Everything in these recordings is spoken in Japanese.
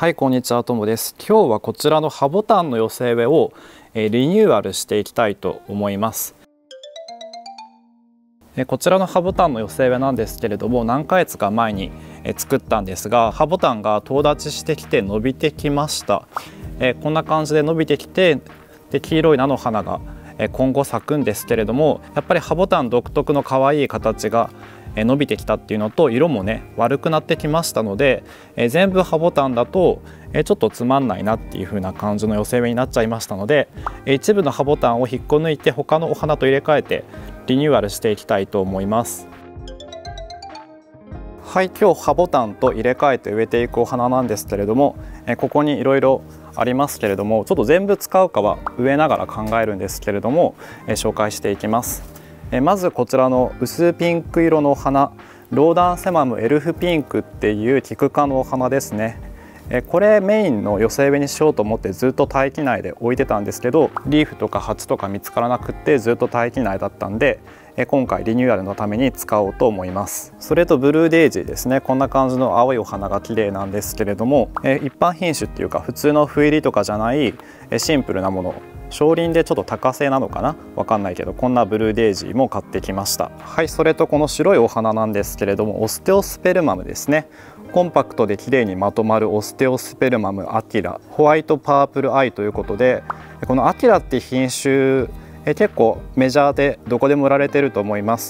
はい、こんにちは、ともです。今日はこちらの葉ボタンの寄せ植えをリニューアルしていきたいと思います。こちらの葉ボタンの寄せ植えなんですけれども、何ヶ月か前に作ったんですが、葉ボタンがとう立ちしてきて伸びてきました。こんな感じで伸びてきて、で黄色い菜の花が今後咲くんですけれども、やっぱり葉ボタン独特の可愛い形が伸びてきたっていうのと、色もね悪くなってきましたので、全部葉ボタンだとちょっとつまんないなっていう風な感じの寄せ植えになっちゃいましたので、一部の葉ボタンを引っこ抜いて他のお花と入れ替えてリニューアルしていきたいと思います。はい、今日葉ボタンと入れ替えて植えていくお花なんですけれども、ここにいろいろありますけれども、ちょっと全部使うかは植えながら考えるんですけれども、紹介していきます。まずこちらの薄ピンク色のお花、ローダンセマムエルフピンクっていうキク科のお花ですね。これメインの寄せ植えにしようと思ってずっと堆肥内で置いてたんですけど、リーフとか鉢とか見つからなくってずっと堆肥内だったんで、今回リニューアルのために使おうと思います。それとブルーデイジーですね。こんな感じの青いお花が綺麗なんですけれども、一般品種っていうか普通の斑入りとかじゃないシンプルなもの、小輪でちょっと高性なのかな、わかんないけど、こんなブルーデイジーも買ってきました。はい、それとこの白いお花なんですけれども、オステオスペルマムですね。コンパクトで綺麗にまとまるオステオスペルマムアキラ、ホワイトパープルアイということで、このアキラって品種結構メジャーでどこでも売られてると思います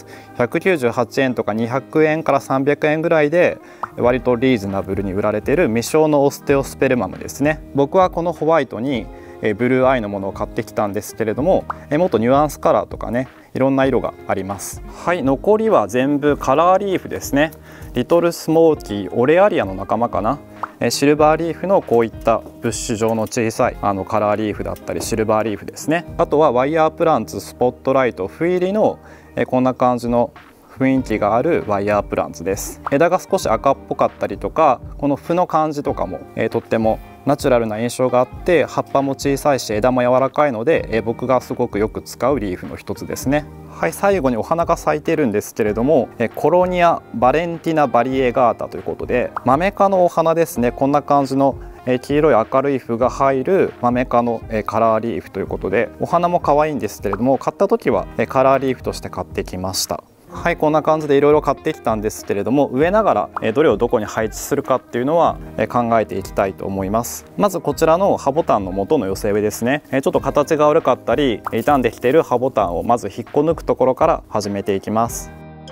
。198円とか200円から300円ぐらいで割とリーズナブルに売られている未生のオステオスペルマムですね。僕はこのホワイトにブルーアイのものを買ってきたんですけれども、もっとニュアンスカラーとかね、いろんな色があります。はい、残りは全部カラーリーフですね。リトルスモーキーオレアリアの仲間かな。シルバーリーフのこういったブッシュ状の小さいカラーリーフだったりシルバーリーフですね。あとはワイヤープランツスポットライト斑入りのこんな感じの雰囲気があるワイヤープランツです。枝が少し赤っぽかったりとか、この葉の感じとかもとってもナチュラルな印象があって、葉っぱも小さいし枝も柔らかいので、僕がすごくよく使うリーフの一つですね。はい、最後にお花が咲いてるんですけれども、コロニアバレンティナバリエガータということで、マメ科のお花ですね。こんな感じの黄色い明るい符が入るマメ科のカラーリーフということで、お花も可愛いんですけれども、買った時はカラーリーフとして買ってきました。はい、こんな感じでいろいろ買ってきたんですけれども、植えながらどれをどこに配置するかっていうのは考えていきたいと思います。まずこちらの葉ボタンの元の寄せ植えですね。ちょっと形が悪かったり傷んできている葉ボタンをまず引っこ抜くところから始めていきます。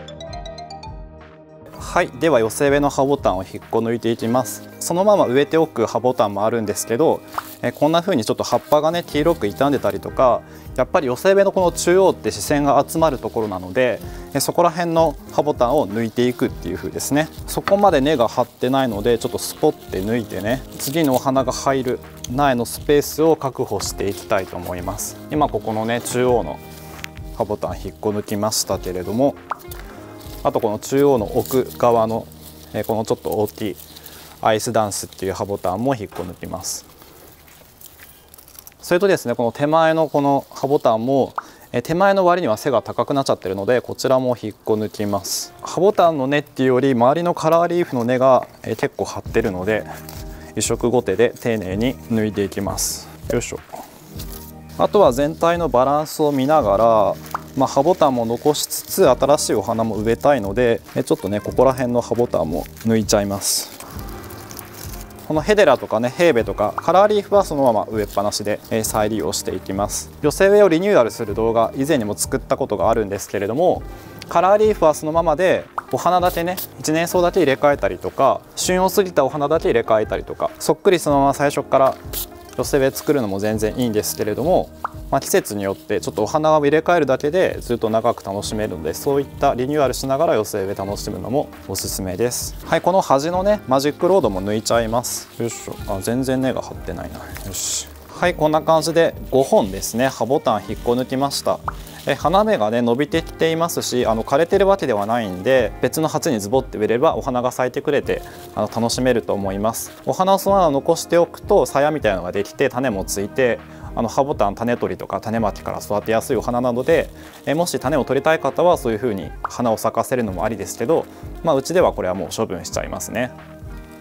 はい、では寄せ植えの葉ボタンを引っこ抜いていきます。そのまま植えておく葉ボタンもあるんですけど、こんな風にちょっと葉っぱがね黄色く傷んでたりとか、やっぱり寄せ植えのこの中央って視線が集まるところなので、そこら辺の葉ボタンを抜いていくっていう風ですね。そこまで根が張ってないので、ちょっとスポッて抜いてね、次のお花が入る苗のスペースを確保していきたいと思います。今ここのね中央の葉ボタン引っこ抜きましたけれども、あとこの中央の奥側のこのちょっと大きいアイスダンスっていう葉ボタンも引っこ抜きます。それとですね、この手前のこの葉ボタンも手前の割には背が高くなっちゃってるので、こちらも引っこ抜きます。葉ボタンの根っていうより周りのカラーリーフの根が結構張ってるので、一色後手で丁寧に抜いていきます。よいしょ。あとは全体のバランスを見ながら、葉ボタンも残しつつ新しいお花も植えたいので、ちょっとねここら辺の葉ボタンも抜いちゃいます。このヘデラとかねヘーベとかカラーリーフはそのまま植えっぱなしで再利用していきます。寄せ植えをリニューアルする動画以前にも作ったことがあるんですけれども、カラーリーフはそのままでお花だけね一年草だけ入れ替えたりとか、旬を過ぎたお花だけ入れ替えたりとか、そっくりそのまま最初から寄せ植え作るのも全然いいんですけれども、季節によってちょっとお花を入れ替えるだけでずっと長く楽しめるので、そういったリニューアルしながら寄せ植え楽しむのもおすすめです。はい、この端のねマジックロードも抜いちゃいます。よいしょ。全然根が張ってないな。よし。はい、こんな感じで5本ですね葉ボタン引っこ抜きました。花芽がね伸びてきていますし、枯れてるわけではないんで、別の鉢にズボって植えればお花が咲いてくれて楽しめると思います。お花をそのまま残しておくと鞘みたいなのができて種もついて、葉ボタン種取りとか種まきから育てやすいお花なので、もし種を取りたい方はそういう風に花を咲かせるのもありですけど、うちではこれはもう処分しちゃいますね。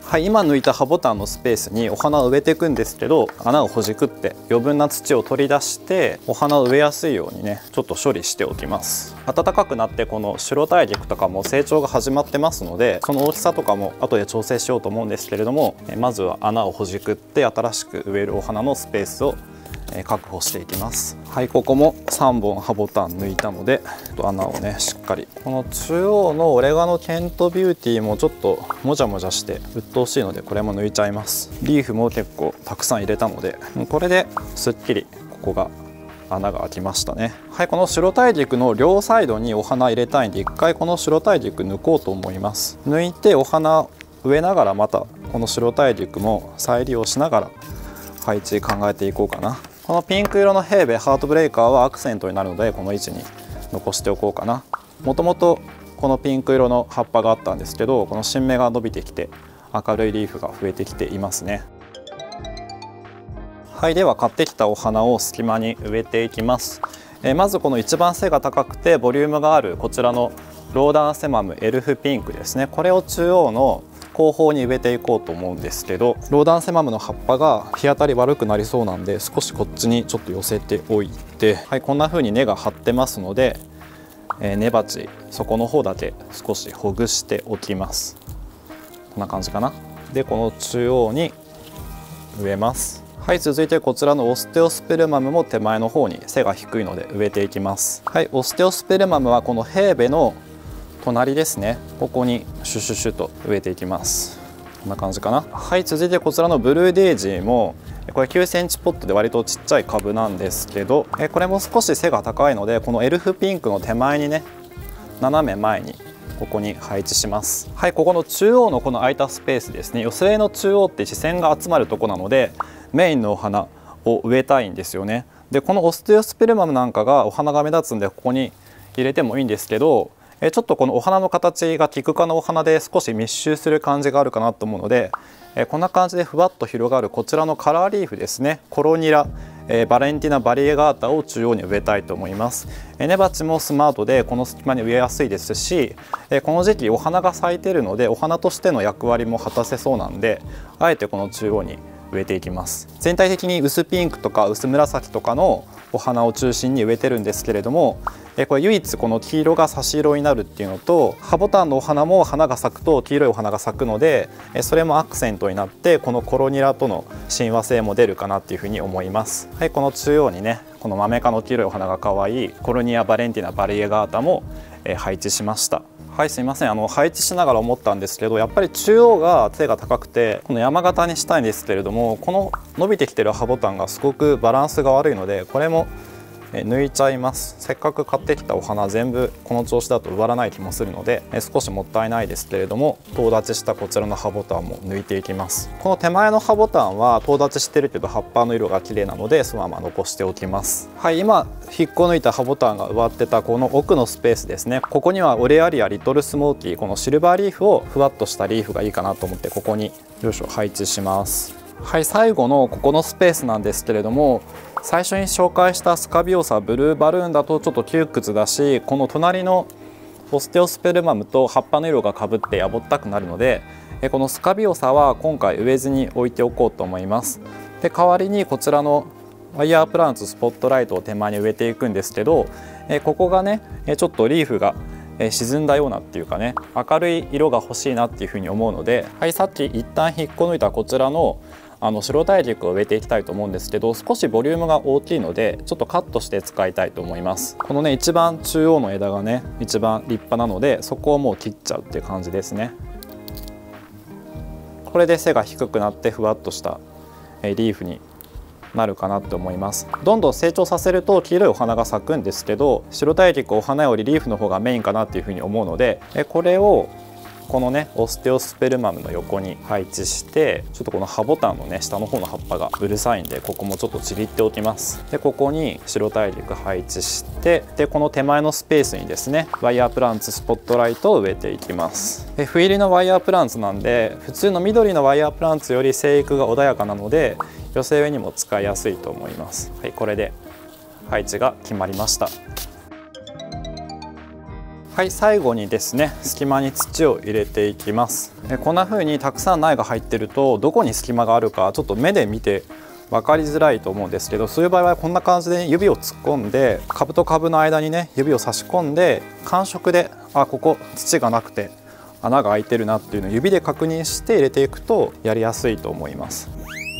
はい、今抜いた葉ボタンのスペースにお花を植えていくんですけど、穴をほじくって余分な土を取り出してお花を植えやすいようにねちょっと処理しておきます。暖かくなってこの白大陸とかも成長が始まってますので、その大きさとかも後で調整しようと思うんですけれども、まずは穴をほじくって新しく植えるお花のスペースを確保していきます。はい、ここも3本葉ボタン抜いたので穴をねしっかり、この中央のオレガノケントビューティーもちょっともじゃもじゃして鬱陶しいのでこれも抜いちゃいます。リーフも結構たくさん入れたのでこれですっきりここが穴が開きましたね。はい、この白大陸の両サイドにお花入れたいんで一回この白大陸抜こうと思います。抜いてお花植えながらまたこの白大陸も再利用しながら配置考えていこうかな。このピンク色のヘーベハートブレイカーはアクセントになるのでこの位置に残しておこうかな。もともとこのピンク色の葉っぱがあったんですけど、この新芽が伸びてきて明るいリーフが増えてきていますね。はい、では買ってきたお花を隙間に植えていきます。まずこの一番背が高くてボリュームがあるこちらのローダンセマムエルフピンクですね。これを中央の後方に植えていこうと思うんですけど、ローダンセマムの葉っぱが日当たり悪くなりそうなんで少しこっちにちょっと寄せておいて、はい、こんな風に根が張ってますので、根鉢底の方だけ少しほぐしておきます。こんな感じかな。でこの中央に植えます。はい、続いてこちらのオステオスペルマムも手前の方に背が低いので植えていきます。はい、オステオスペルマムはこのヘーベの隣ですね。ここにシュシュシュと植えていきます。こんな感じかな。はい、続いてこちらのブルーデイジーもこれ9センチポットで割とちっちゃい株なんですけど、これも少し背が高いのでこのエルフピンクの手前にね斜め前にここに配置します。はい、ここの中央のこの空いたスペースですね。寄せ植えの中央って視線が集まるとこなのでメインのお花を植えたいんですよね。でこのオステオスペルマムなんかがお花が目立つんでここに入れてもいいんですけど、ちょっとこのお花の形がキク科のお花で少し密集する感じがあるかなと思うので、こんな感じでふわっと広がるこちらのカラーリーフですね、コロニラ、バレンティナ・バリエガータを中央に植えたいと思います。根鉢もスマートでこの隙間に植えやすいですし、この時期お花が咲いているのでお花としての役割も果たせそうなんで、あえてこの中央に植えていきます。全体的に薄ピンクとか薄紫とかのお花を中心に植えてるんですけれども、これ唯一この黄色が差し色になるっていうのと、葉ボタンのお花も花が咲くと黄色いお花が咲くのでそれもアクセントになってこのコロニラとの親和性も出るかなっていうふうに思います。はい、この中央にねこのマメ科の黄色いお花が可愛いコロニア・バレンティナ・バリエガータも配置しました。はい、すいません、配置しながら思ったんですけど、やっぱり中央が背が高くてこの山形にしたいんですけれども、この伸びてきてる葉ボタンがすごくバランスが悪いのでこれも抜いちゃいます。せっかく買ってきたお花全部この調子だと植わらない気もするので少しもったいないですけれども、とう立ちしたこちらの葉ボタンも抜いていきます。この手前の葉ボタンはとう立ちしてるけど葉っぱの色が綺麗なのでそのまま残しておきます。はい、今引っこ抜いた葉ボタンが植わってたこの奥のスペースですね。ここにはオレアリアリトルスモーキー、このシルバーリーフをふわっとしたリーフがいいかなと思ってここによいしょ配置します。はい、最後のここのスペースなんですけれども、最初に紹介したスカビオサブルーバルーンだとちょっと窮屈だし、この隣のオステオスペルマムと葉っぱの色がかぶってやぼったくなるので、このスカビオサは今回植えずに置いておこうと思います。で代わりにこちらのワイヤープランツスポットライトを手前に植えていくんですけど、ここがねちょっとリーフが沈んだようなっていうかね、明るい色が欲しいなっていうふうに思うので、はい、さっき一旦引っこ抜いたこちらの白大陸を植えていきたいと思うんですけど、少しボリュームが大きいのでちょっとカットして使いたいと思います。このね一番中央の枝がね一番立派なのでそこをもう切っちゃうっていう感じですね。これで背が低くなってふわっとしたリーフになるかなと思います。どんどん成長させると黄色いお花が咲くんですけど、白大陸お花よりリーフの方がメインかなっていうふうに思うので、これをこのねオステオスペルマムの横に配置して、ちょっとこの葉ボタンのね下の方の葉っぱがうるさいんでここもちょっとちぎっておきます。でここに白大陸配置して、でこの手前のスペースにですねワイヤープランツスポットライトを植えていきます。で斑入りのワイヤープランツなんで普通の緑のワイヤープランツより生育が穏やかなので寄せ植えにも使いやすいと思います。はい、これで配置が決まりました。 はい、最後にですね、隙間に土を入れていきます。こんな風にたくさん苗が入ってるとどこに隙間があるかちょっと目で見て分かりづらいと思うんですけど、そういう場合はこんな感じで指を突っ込んで、株と株の間にね指を差し込んで感触でここ土がなくて穴が開いてるなっていうのを指で確認して入れていくとやりやすいと思います。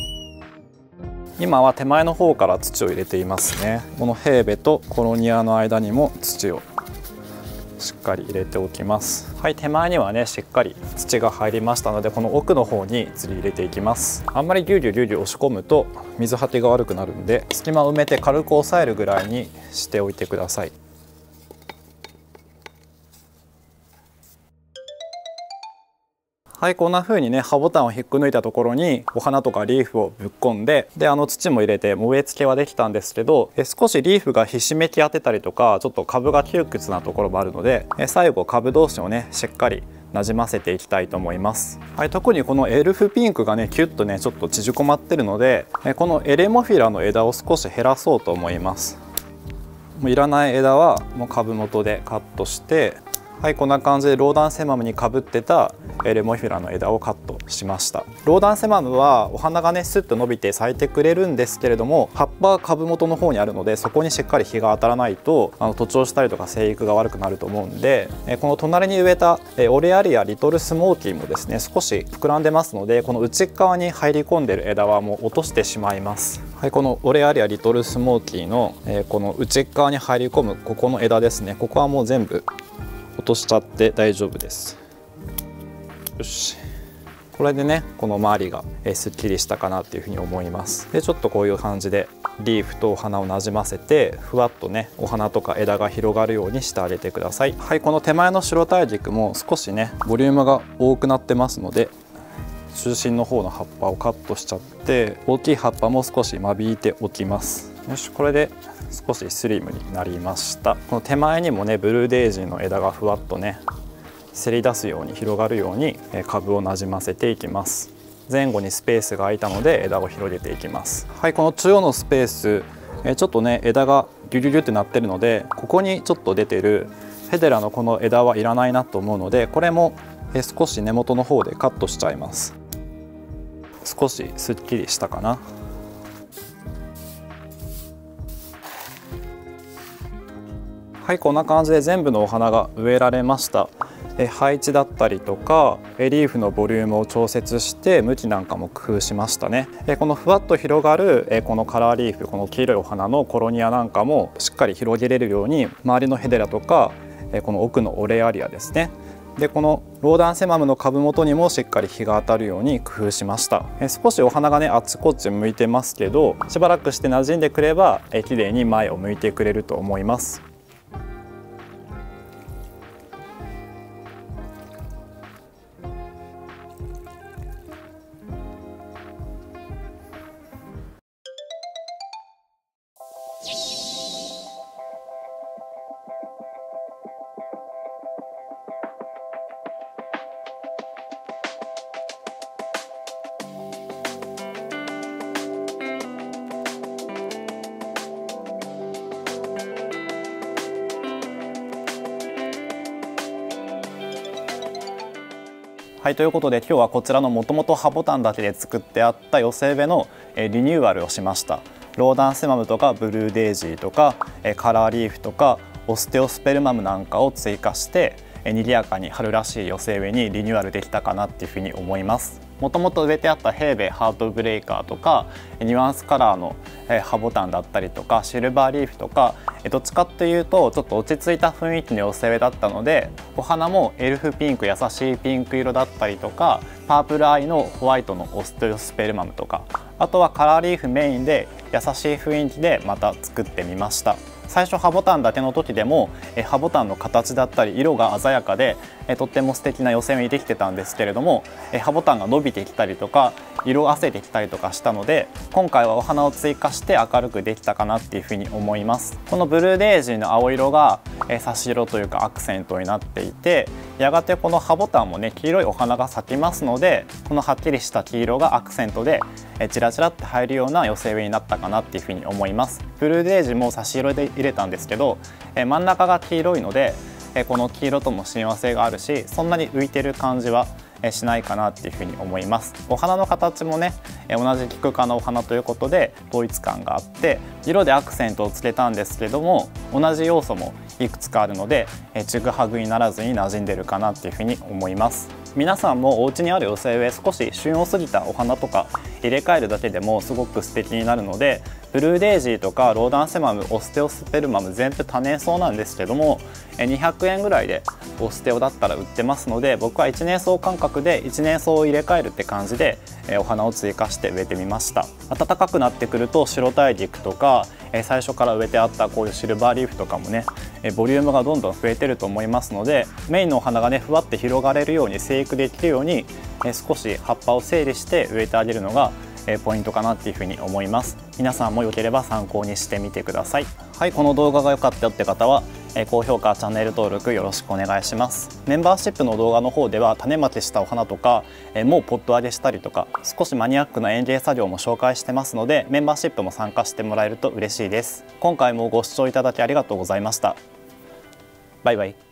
今は手前の方から土を入れていますね。このヘーベとコロニアの間にも土をしっかり入れておきます。はい、手前にはねしっかり土が入りましたので、この奥の方に次入れていきます。あんまりギュウギュウギュウギュウ押し込むと水はけが悪くなるんで、隙間を埋めて軽く押さえるぐらいにしておいてください。はい、こんな風にね葉ボタンを引っこ抜いたところにお花とかリーフをぶっ込んで、土も入れて植え付けはできたんですけど、少しリーフがひしめき当てたりとかちょっと株が窮屈なところもあるので、最後株同士をねしっかりなじませていきたいと思います。はい、特にこのエルフピンクがねキュッとねちょっと縮こまってるので、このエレモフィラの枝を少し減らそうと思います。もういらない枝はもう株元でカットして、はい、こんな感じでローダンセマムにかぶってたエレモフィラの枝をカットしました。ローダンセマムはお花がねスッと伸びて咲いてくれるんですけれども、葉っぱは株元の方にあるので、そこにしっかり日が当たらないと徒長したりとか生育が悪くなると思うんで、この隣に植えたオレアリアリトルスモーキーもですね少し膨らんでますので、この内側に入り込んでる枝はもう落としてしまいます。はい、このオレアリアリトルスモーキーの、この内側に入り込むここの枝ですね、ここはもう全部落としちゃって大丈夫です。よし、これでねこの周りがすっきりしたかなっていうふうに思います。でちょっとこういう感じでリーフとお花をなじませて、ふわっとねお花とか枝が広がるようにしてあげてください。はい、この手前の白大軸も少しねボリュームが多くなってますので、中心の方の葉っぱをカットしちゃって、大きい葉っぱも少し間引いておきます。よし、これで少しスリムになりました。この手前にもねブルーデイジーの枝がふわっとねせり出すように広がるように株をなじませていきます。前後にスペースが空いたので枝を広げていきます。はい、この中央のスペースちょっとね枝がギュギュギュってなってるので、ここにちょっと出てるフェデラのこの枝はいらないなと思うので、これも少し根元の方でカットしちゃいます。少しすっきりしたかな。はい、こんな感じで全部のお花が植えられました。配置だったりとかリーフのボリュームを調節して向きなんかも工夫しましたね。このふわっと広がるこのカラーリーフ、この黄色いお花のコロニアなんかもしっかり広げれるように、周りのヘデラとかこの奥のオレアリアですね、でこのローダンセマムの株元にもしっかり日が当たるように工夫しました。少しお花がねあっちこっち向いてますけど、しばらくして馴染んでくれば綺麗に前を向いてくれると思います。はい、ということで今日はこちらのもともと葉ボタンだけで作ってあった寄せ植えのリニューアルをしました。ローダンセマムとかブルーデイジーとかカラーリーフとかオステオスペルマムなんかを追加して賑やかに春らしい寄せ植えにリニューアルできたかなっていうふうに思います。もともと植えてあったヘーベハートブレイカーとかニュアンスカラーの葉ボタンだったりとかシルバーリーフとか、どっちかというとちょっと落ち着いた雰囲気の寄せ植えだったので、お花もエルフピンク、優しいピンク色だったりとか、パープルアイのホワイトのオステオスペルマムとか、あとはカラーリーフメインで優しい雰囲気でまた作ってみました。最初葉ボタンだけの時でも葉ボタンの形だったり色が鮮やかでとっても素敵な寄せ植えにできてたんですけれども、葉ボタンが伸びてきたりとか色あせてきたりとかしたので、今回はお花を追加して明るくできたかなっていうふうに思います。このブルーデイジーの青色が差し色というかアクセントになっていて、やがてこの葉ボタンもね黄色いお花が咲きますので、このはっきりした黄色がアクセントでチラチラって入るような寄せ植えになったかなっていうふうに思います。ブルーデイジーも差し色で入れたんですけど、真ん中が黄色いのでこの黄色とも親和性があるし、そんなに浮いてる感じはしないかなっていうふうに思います。お花の形もね、同じキク科のお花ということで統一感があって、色でアクセントをつけたんですけども、同じ要素もいくつかあるのでちぐはぐにならずに馴染んでるかなっていうふうに思います。皆さんもお家にある寄せ植え、少し旬を過ぎたお花とか入れ替えるだけでもすごく素敵になるので、ブルーデイジーとかローダンセマム、オステオスペルマム全部多年草なんですけども、200円ぐらいでオステオだったら売ってますので、僕は1年草感覚で1年草を入れ替えるって感じでお花を追加して植えてみました。暖かくなってくると白大陸とか最初から植えてあったこういうシルバーリーフとかもね、ボリュームがどんどん増えてると思いますので、メインのお花がねふわって広がれるように、生育できるように少し葉っぱを整理して植えてあげるのがポイントかなっていうふうに思います。皆さんもよければ参考にしてみてください。はい、この動画が良かったよって方は高評価、チャンネル登録よろしくお願いします。メンバーシップの動画の方では種まきしたお花とかもうポット上げしたりとか、少しマニアックな園芸作業も紹介してますので、メンバーシップも参加してもらえると嬉しいです。今回もご視聴いただきありがとうございました。バイバイ。